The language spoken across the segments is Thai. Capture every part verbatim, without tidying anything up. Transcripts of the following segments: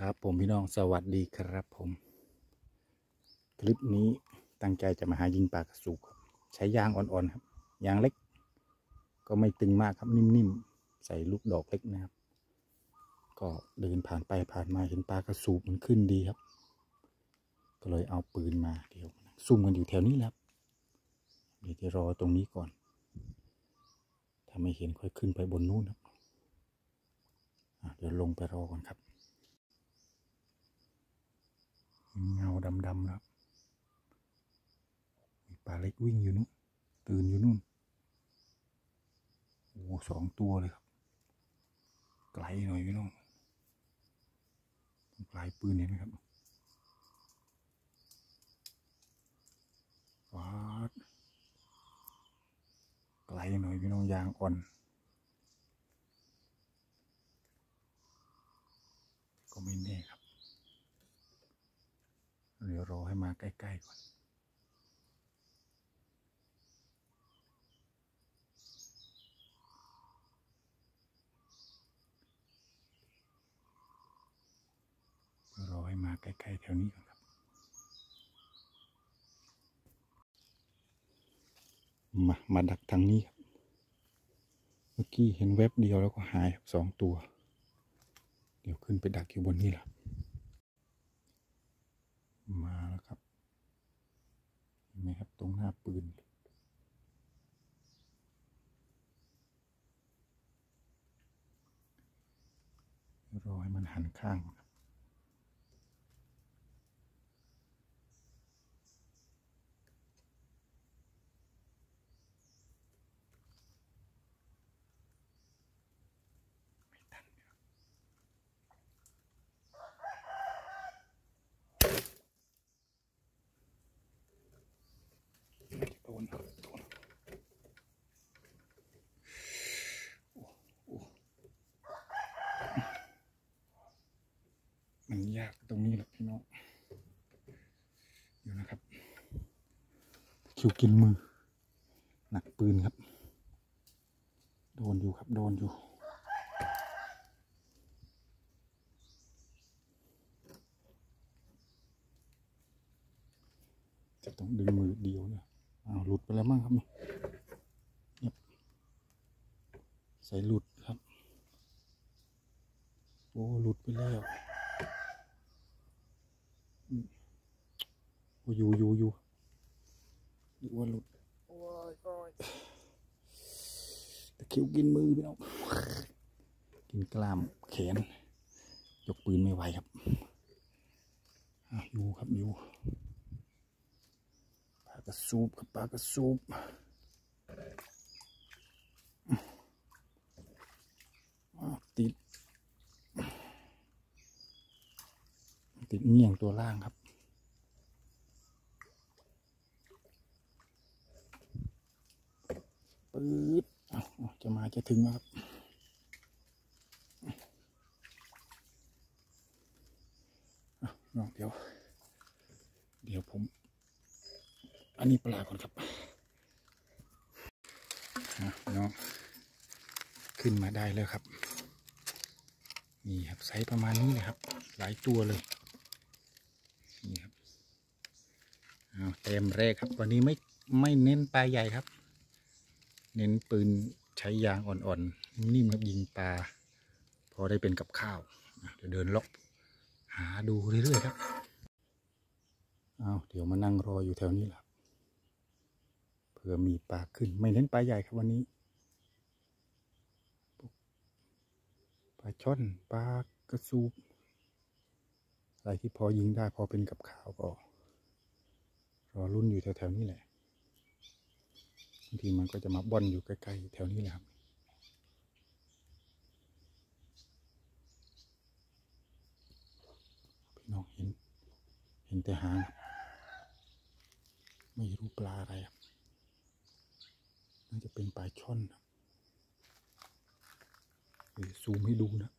ครับผมพี่น้องสวัสดีครับผมคลิปนี้ตั้งใจจะมาหายิงปลากระสูบใช้ยางอ่อนๆครับยางเล็กก็ไม่ตึงมากครับนิ่มๆใส่ลูกดอกเล็กนะครับก็เดินผ่านไปผ่านมาเห็นปลากระสูบมันขึ้นดีครับก็เลยเอาปืนมาเดี๋ยวซุ่มกันอยู่แถวนี้แล้วเดี๋ยวจะรอตรงนี้ก่อนถ้าไม่เห็นค่อยขึ้นไปบนนู้นครับเดี๋ยวลงไปรอก่อนครับเงาดำๆแล้วมีปลาเล็กวิ่งอยู่นู้นตื่นอยู่นู่นโอ้สองตัวเลยครับไกลหน่อยพี่น้องปลายปืนเห็นไหมครับว้าไกลหน่อยพี่น้องยางอ่อนก็ไม่แน่ครับเดี๋ยวรอให้มาใกล้ๆก่อนรอให้มาใกล้ๆแถวนี้ก่อนครับมามาดักทางนี้ครับเมื่อกี้เห็นแวบเดียวแล้วก็หายสองตัวเดี๋ยวขึ้นไปดักอยู่บนนี้แหละมาแล้วครับเห็นไหมครับตรงหน้าปืนรอให้มันหันข้างครับโดนครับโดนมันยากตรงนี้แหละพี่น้องอยู่นะครับคิวกินมือหนักปืนครับโดนอยู่ครับโดนอยู่จะต้องดึงมือเดียวเนี่ยอ้าวหลุดไปแล้วมั้งครับนี่ใส่หลุดครับโอ้หลุดไปแล้วโอ้อยู่อยู่อยู่ดูว่าหลุดโอ้ยโอ้ยตะคิวกินมือพี่น้องกินกล้ามแขนยกปืนไม่ไหวครับอยู่ครับอยู่ปลากระสูบครับปลากระสูบติดติดเงี่ยงตัวล่างครับปื๊ดจะมาจะถึงแล้วครับน้องเดี๋ยวเดี๋ยวผมอันนี้ปลาก่อนครับน้องขึ้นมาได้แล้วครับนี่ครับไซส์ประมาณนี้เลยครับหลายตัวเลยนี่ครับเอาเต็มแรกครับวันนี้ไม่ไม่เน้นปลาใหญ่ครับเน้นปืนใช้ยางอ่อนๆนิ่มๆครับยิงปลาพอได้เป็นกับข้าวเดี๋ยวเดินเลาะหาดูเรื่อยๆครับเอาเดี๋ยวมานั่งรออยู่แถวนี้แหละเผื่อมีปลาขึ้นไม่เน้นปลาใหญ่ครับวันนี้ปลาช่อนปลากระสูบอะไรที่พอยิงได้พอเป็นกับข้าวก็รอรุ่นอยู่แถวๆนี้แหละบางทีมันก็จะมาบ่อนอยู่ใกล้ๆแถวนี้แหละครับพี่น้องเห็นเห็นแต่หางไม่รู้ปลาอะไรครับน่าจะเป็นปลาช่อนนะเดี๋ยวซูมให้ดูนะ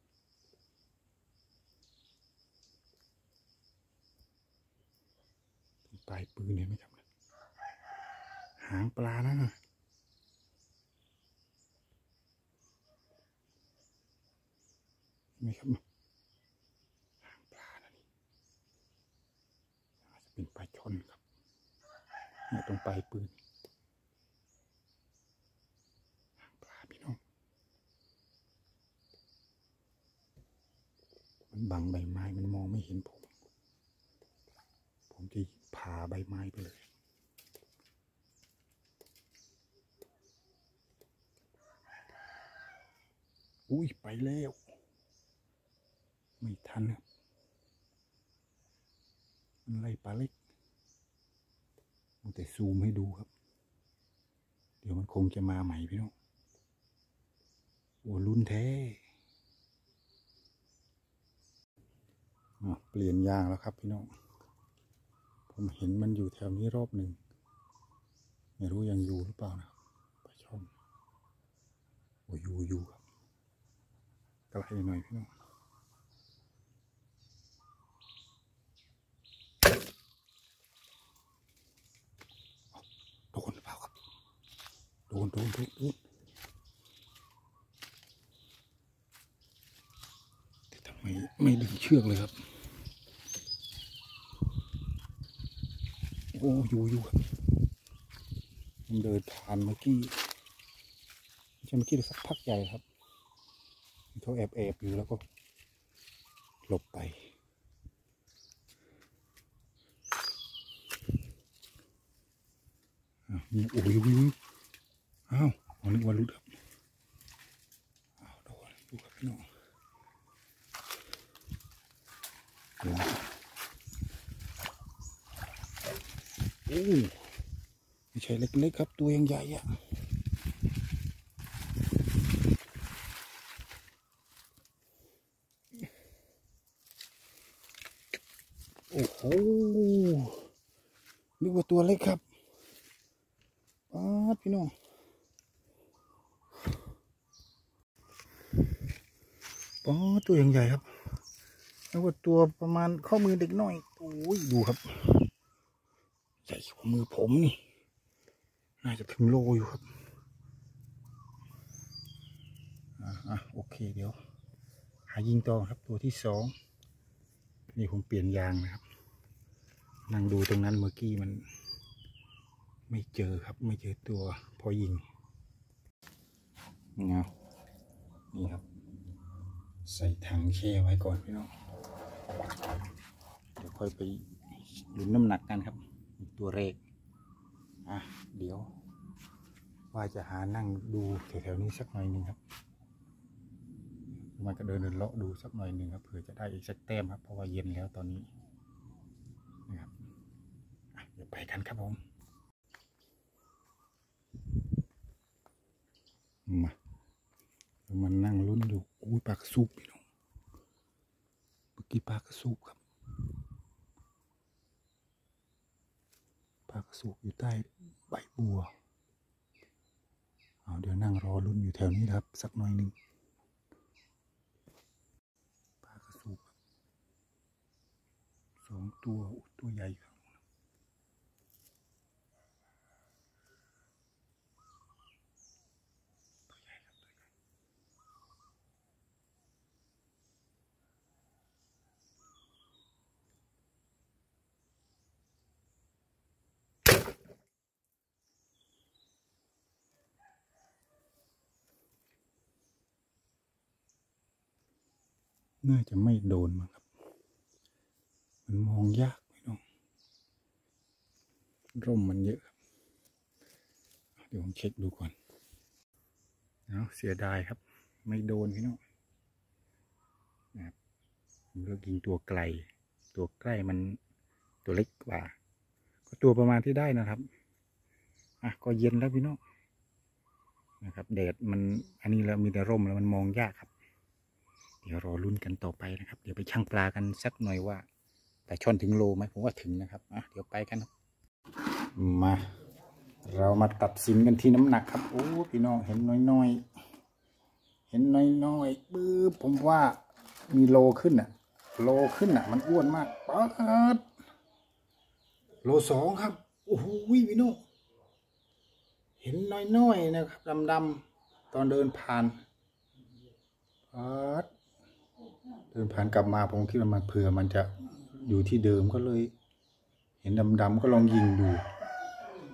ปลายปืนเห็นไหมครับหางปลานะเห็นไหมครับเนี่ยตรงปลายปืนปลาพี่น้องมันบังใบไม้มันมองไม่เห็นผมผมจะผ่าใบไม้ไปเลยอุ้ยไปแล้วไม่ทันครับมันไล่ปลาเล็กมันแต่ซูมให้ดูครับเดี๋ยวมันคงจะมาใหม่พี่น้องโอ้ลุ้นแท้เปลี่ยนยางแล้วครับพี่น้องผมเห็นมันอยู่แถวนี้รอบหนึ่งไม่รู้ยังอยู่หรือเปล่านะปลาช่อนโอ้อยู่อยู่ครับไกลหน่อยพี่น้องโดนหรือเปล่าครับโดนโดนโดนโดนแต่ทำไมไม่ดึงเชือกเลยครับโอ้อยู่อยู่ครับมันเดินผ่านเมื่อกี้ไม่ใช่เมื่อกี้สักพักใหญ่ครับเขาแอบแอบอยู่แล้วก็หลบไปนี่โอ้ยวิวอ้าวเอานึกว่ารุดครับอ้าวโดนดูครับพี่น้องเดี๋ยวโอ้ไม่ใช่เล็กๆครับตัวยังใหญ่อะโอ้โหนึกว่าตัวเล็กครับป๊าดพี่น้องป๊าดตัวยังใหญ่ครับนึกว่าตัวประมาณข้อมือเด็กน้อยโอ้ยดูครับใหญ่กว่ามือผมนี่น่าจะถึงโลอยู่ครับอ่ะอ่ะโอเคเดี๋ยวหายิงต่อครับตัวที่สองนี่ผมเปลี่ยนยางนะครับนั่งดูตรงนั้นเมื่อกี้มันไม่เจอครับไม่เจอตัวพอยิงเงานี่ครับใส่ถังแช่ไว้ก่อนพี่น้องเดี๋ยวค่อยไปลุ้นน้ำหนักกันครับตัวเลขอ่ะเดี๋ยวว่าจะหานั่งดูแถวๆนี้สักหน่อยหนึ่งครับมันก็เดินเดินเลาะดูสักหน่อยหนึ่งครับเผื่อจะได้อีกสักแต้มครับเพราะว่าเย็นแล้วตอนนี้นะครับเดี๋ยวไปกันครับผมมามันนั่งลุ้นอยู่อุ้ยปลากระสูบพี่น้องเมื่อกี้ปลากระสูบครับปลากระสูบอยู่ใต้ใบบัวเอาเดี๋ยวนั่งรอลุ้นอยู่แถวนี้ครับสักหน่อยหนึ่งปลากระสูบสองตัวตัวใหญ่ครับน่าจะไม่โดนมั้งครับมันมองยากพี่น้องร่มมันเยอะครับเดี๋ยวผมเช็คดูก่อนเอาเสียดายครับไม่โดนพี่น้องนะครับผมเลือกยิงตัวไกลตัวใกล้มันตัวเล็กกว่าก็ตัวประมาณที่ได้นะครับอ่ะก็เย็นแล้วพี่น้องนะครับแดดมันอันนี้แล้วมีแต่ร่มแล้วมันมองยากครับเดี๋ยวรอลุ้นกันต่อไปนะครับเดี๋ยวไปชั่งปลากันสักหน่อยว่าแต่ช่อนถึงโลไหมผมว่าถึงนะครับอ่ะเดี๋ยวไปกันมาเรามาตัดสินกันที่น้ำหนักครับโอ้พี่น้องเห็นน้อยๆเห็นน้อยๆปื้อผมว่ามีโลขึ้นอ่ะโลขึ้นอ่ะมันอ้วนมากป๊าดโลสองครับโอ้โหพี่น้องเห็นน้อยๆนะครับดำๆตอนเดินผ่านป๊าดเดินผ่านกลับมาผมคิดว่ามันเผื่อมันจะอยู่ที่เดิมก็เลยเห็นดำๆก็ลองยิงดู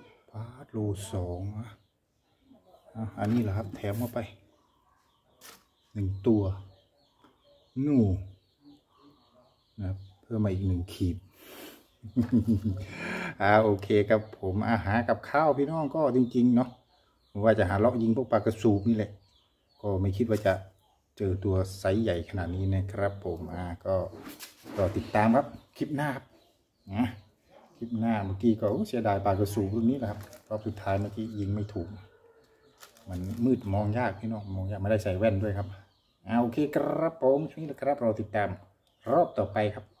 โลสองอันนี้เหรอครับแถมเข้าไปหนึ่งตัวนู่นะครับเพิ่มมาอีกหนึ่งขีด อ่าโอเคครับผมอาหารกับข้าวพี่น้องก็จริงๆเนาะว่าจะหาเลาะยิงพวกปลากระสูบนี่แหละก็ไม่คิดว่าจะเจอตัวไซส์ใหญ่ขนาดนี้นะครับผมอ่าก็รอติดตามครับคลิปหน้าครับนะคลิปหน้าเมื่อกี้ก็เสียดายปลากระสูบรุ่นนี้แหละครับรอบสุดท้ายเมื่อกี้ยิงไม่ถูกมันมืดมองยากพี่น้องมองยากไม่ได้ใส่แว่นด้วยครับอ่าโอเคครับผมนี่แหละครับรอติดตามรอบต่อไปครับ